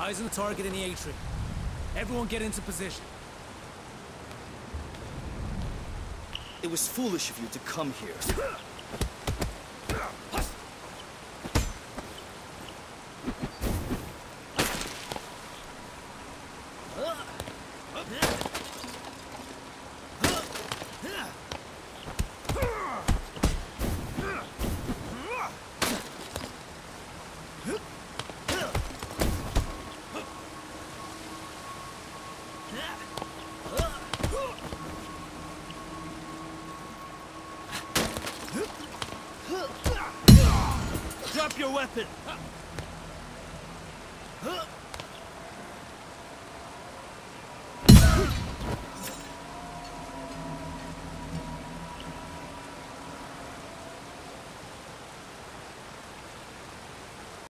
Eyes on the target in the atrium. Everyone get into position. It was foolish of you to come here. Drop your weapon!